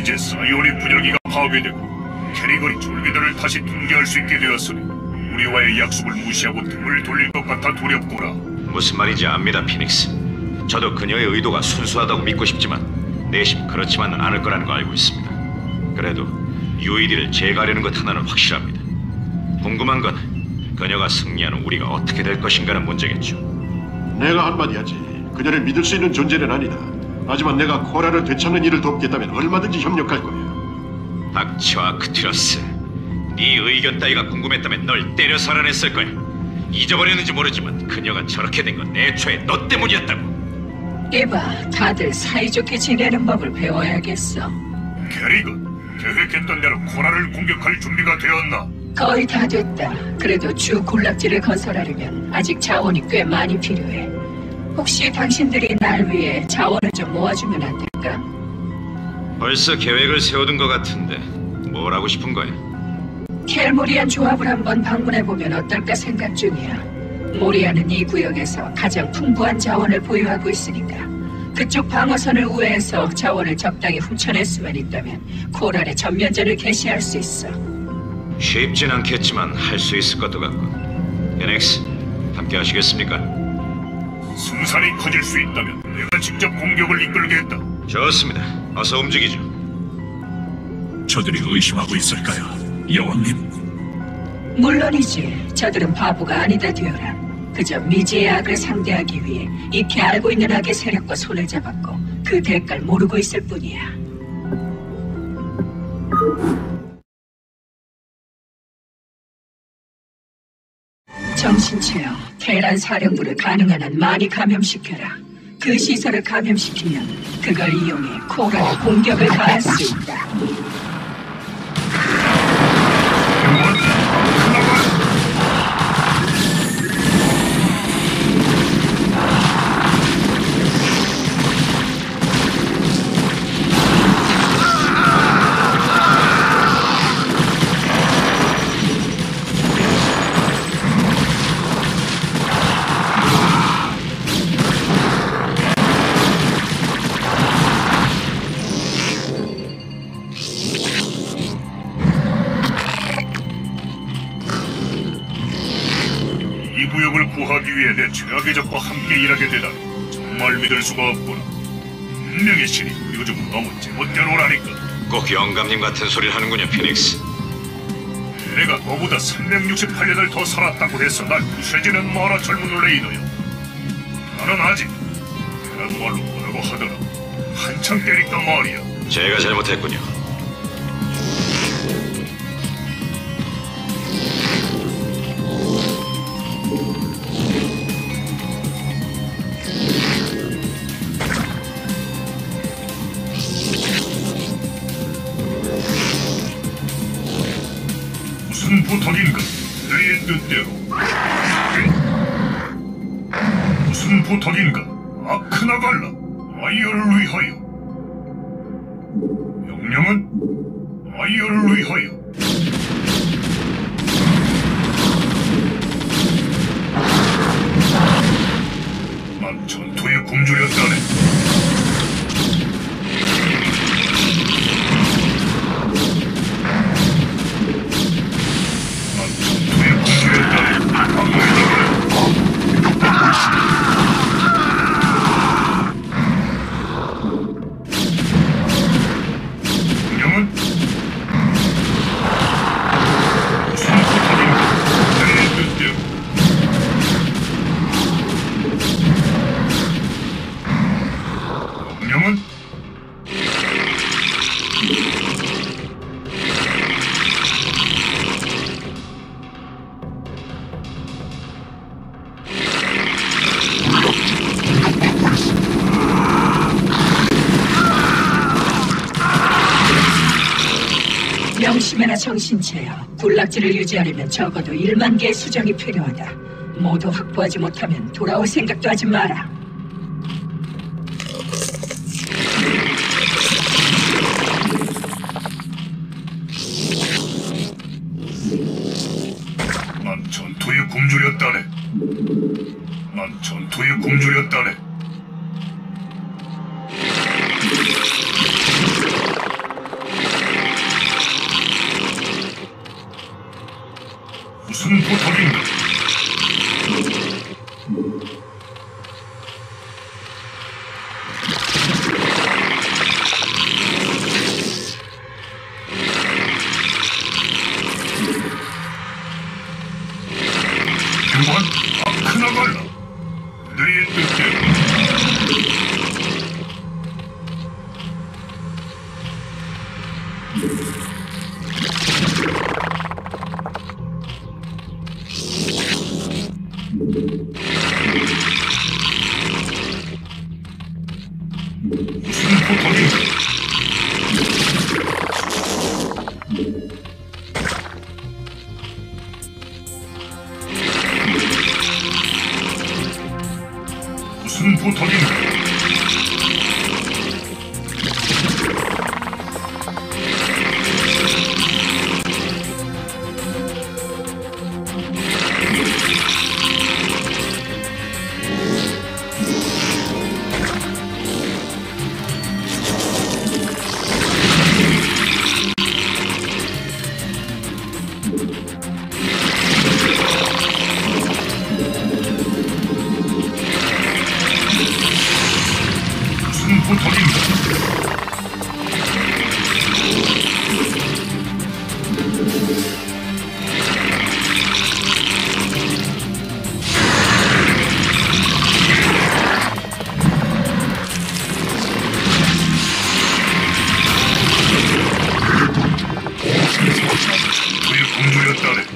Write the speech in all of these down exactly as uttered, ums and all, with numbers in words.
이제 사이오닉 분열기가 파괴되고 캐리건이 졸기들을 다시 붕괴할 수 있게 되었으니 우리와의 약속을 무시하고 등을 돌릴 것 같아 두렵구나. 무슨 말인지 압니다, 피닉스. 저도 그녀의 의도가 순수하다고 믿고 싶지만 내심 그렇지만은 않을 거라는 거 알고 있습니다. 그래도 유이디를 제거하려는 것 하나는 확실합니다. 궁금한 건 그녀가 승리하는 우리가 어떻게 될 것인가는 문제겠죠. 내가 한마디 하지. 그녀를 믿을 수 있는 존재는 아니다. 하지만 내가 코라를 되찾는 일을 돕겠다면 얼마든지 협력할 거야. 닥쳐, 아크투러스. 네 의견 따위가 궁금했다면 널 때려 살아냈을 거야. 잊어버렸는지 모르지만 그녀가 저렇게 된 건 애초에 너 때문이었다고. 이봐, 다들 사이좋게 지내는 법을 배워야겠어. 캐리건, 계획했던 대로 코라를 공격할 준비가 되었나? 거의 다 됐다. 그래도 주 군락지를 건설하려면 아직 자원이 꽤 많이 필요해. 혹시 당신들이 날 위해 자원을 좀 모아주면 안 될까? 벌써 계획을 세워둔 것 같은데 뭘 하고 싶은 거야? 켈모리안 조합을 한번 방문해보면 어떨까 생각 중이야. 모리아는 이 구역에서 가장 풍부한 자원을 보유하고 있으니까 그쪽 방어선을 우회해서 자원을 적당히 훔쳐낼 수만 있다면 코랄의 전면전을 개시할 수 있어. 쉽진 않겠지만 할 수 있을 것도 같군. 에넥스, 함께 하시겠습니까? 승산이 커질 수 있다면 내가 직접 공격을 이끌겠다. 좋습니다. 어서 움직이죠. 저들이 의심하고 있을까요, 여왕님? 물론이지. 저들은 바보가 아니다, 듀어라. 그저 미지의 악을 상대하기 위해 익히 알고 있는 악의 세력과 손을 잡았고 그 대가를 모르고 있을 뿐이야. 정신체여, 테란 사령부를 가능한 한 많이 감염시켜라. 그 시설을 감염시키면 그걸 이용해 코랄의 공격을 가할 수 있다. 이 구역을 구하기 위해 내 최악의 적과 함께 일하게 되다니 정말 믿을 수가 없구나. 분명히 신이 요즘 너무 제멋대로라니까. 꼭 영감님 같은 소리를 하는군요, 피닉스. 내가 너보다 삼백육십팔 년을 더 살았다고 해서 날 부셔지는 마라 젊은 레이더여. 나는 아직 그런 말로 뭐라고 하더라 한창 때니까 말이야. 제가 잘못했군요. 무슨 부탁인가? 너의 뜻대로. 무슨 부탁인가? 아크나갈라, 아이어를 위하여. 명령은 아이어를 위하여. 난 전투에 굶주렸다네. 명심해라, 정신체여. 군락지를 유지하려면 적어도 일만 개의 수정이 필요하다. 모두 확보하지 못하면 돌아올 생각도 하지 마라. 난 전투에 굶주렸다네. 난 전투에 굶주렸다네. 그의 뜻대로. 무슨 부탁인가? 무슨 부탁인가? 무슨 부탁인가? 그의 공주였다네.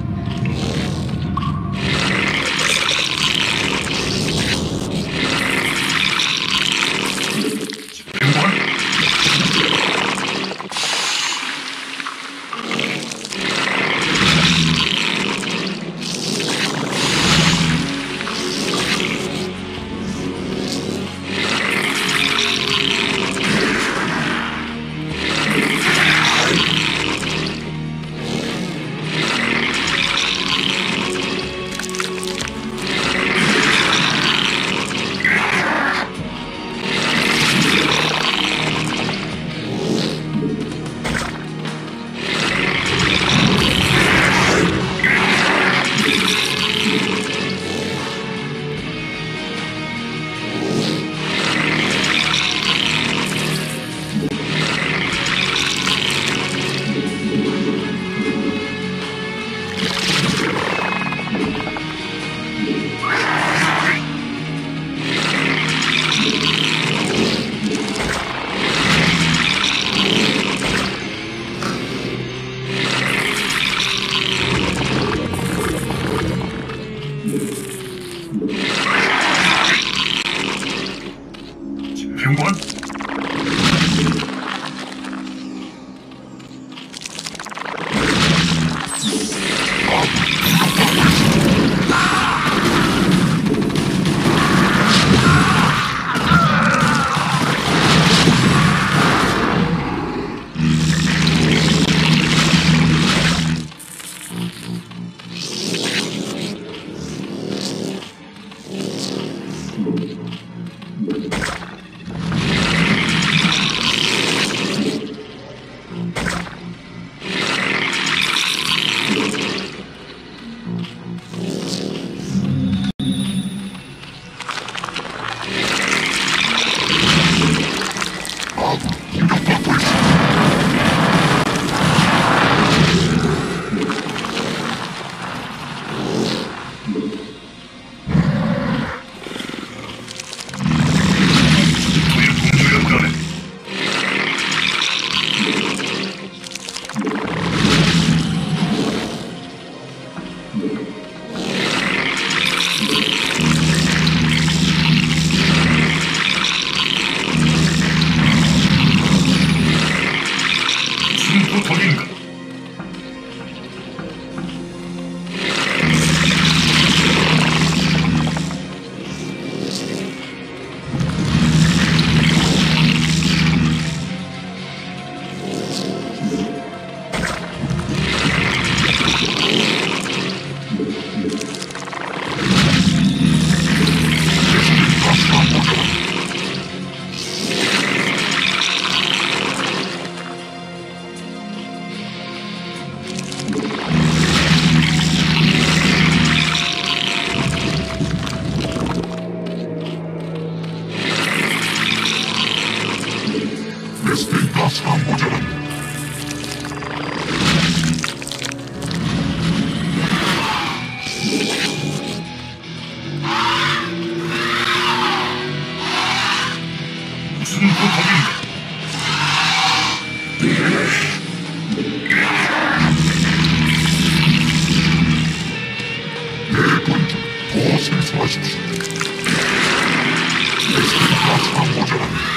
집행관? 부탁인가? 더 생성하십시오. 가스가 모자랍니다.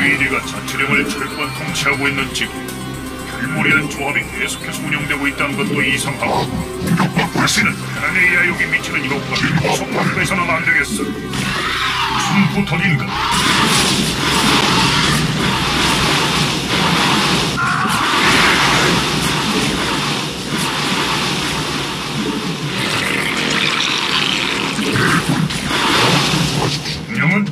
유이디가 자치령을 철권 통치하고 있는 지금 결무리한 조합이 계속해서 운영되고 있다는 것도 이상하고 다시는 하나의 야욕이 미치는 이것과 속박해서는 안 되겠어. 무슨 부탁인가? 명은?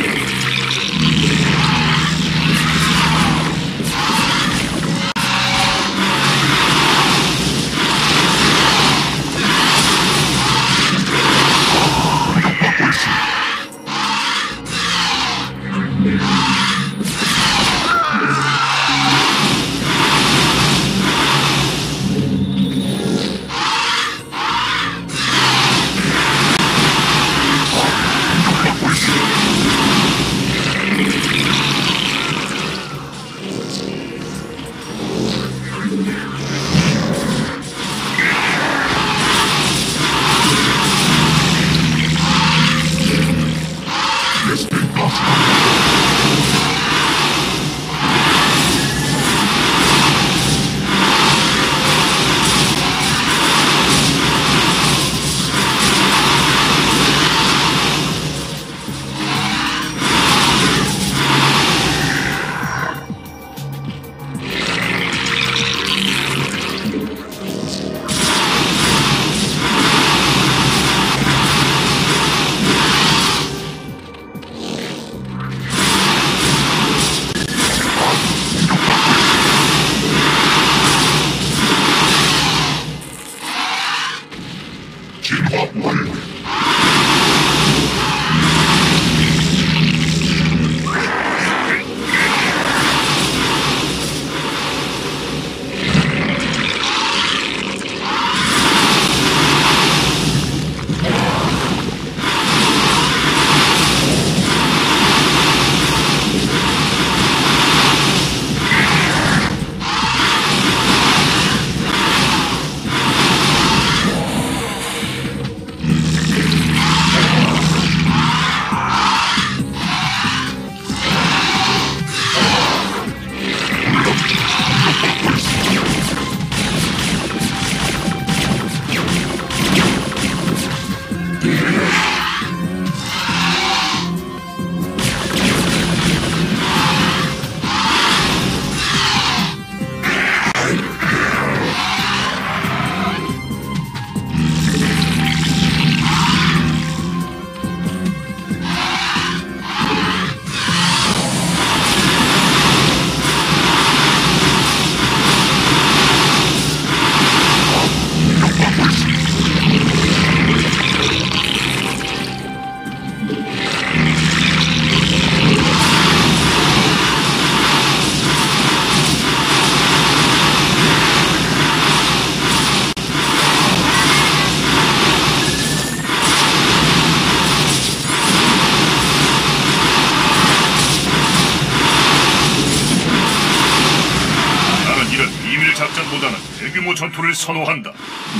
대규모 전투를 선호한다.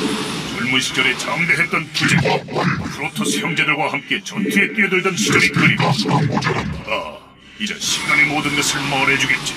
젊은 시절에 장대했던 투쟁, 프로토스 형제들과 함께 전투에 뛰어들던 시절이 그리워. 아, 이제 시간이 모든 것을 말해주겠지.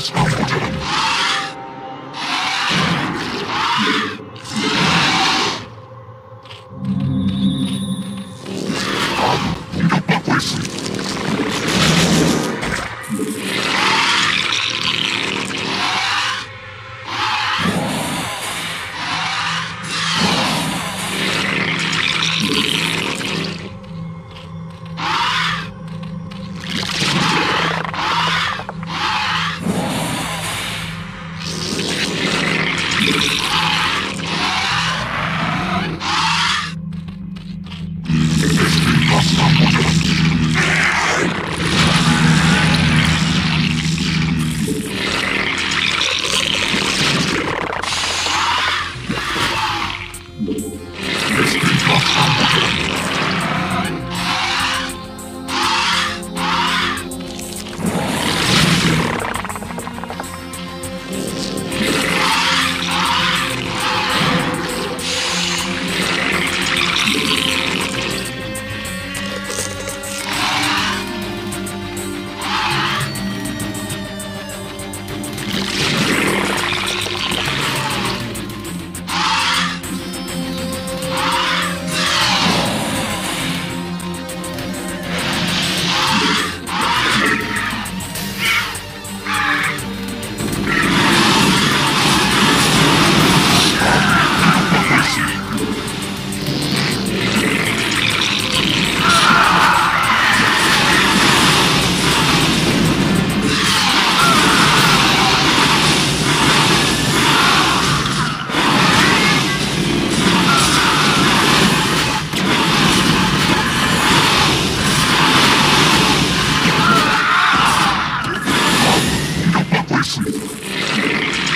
가스가 모자란다. 공격받고 있습니다. 가스가 모자란다. 가스가 모자란다. 공격받고 있습니다.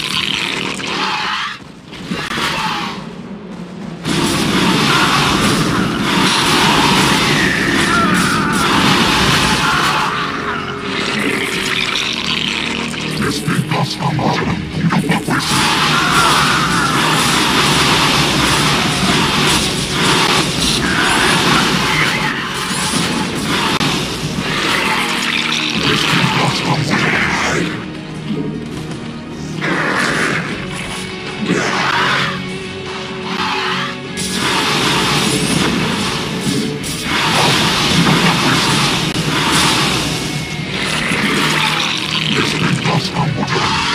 베스핀 가스가 모자란 공격받고 있습니다. 베스핀 가스가 모자란다. 베스핀 가스가 모자란다.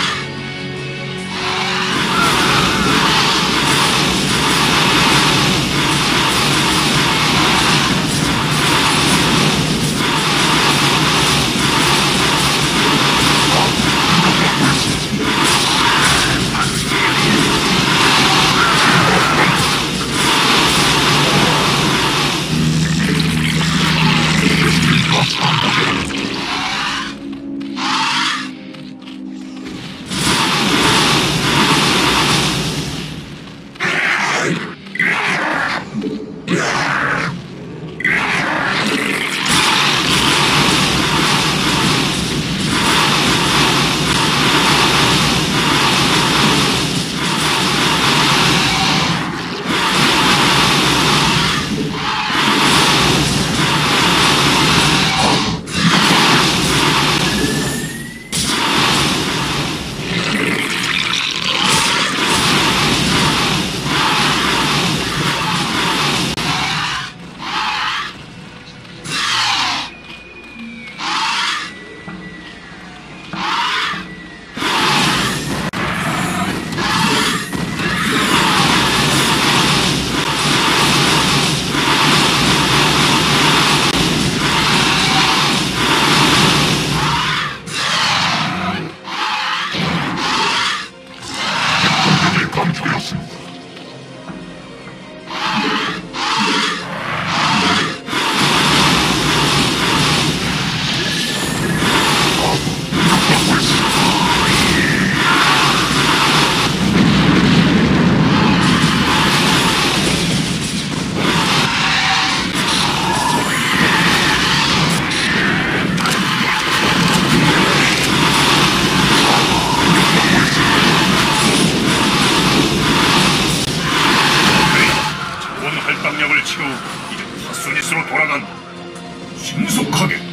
가스가 모자란다. 적들이 감축되었습니다. 공격받고 있습니다. 자원 할당량을 채우고 이제 파소니스로 돌아간다. 신속하게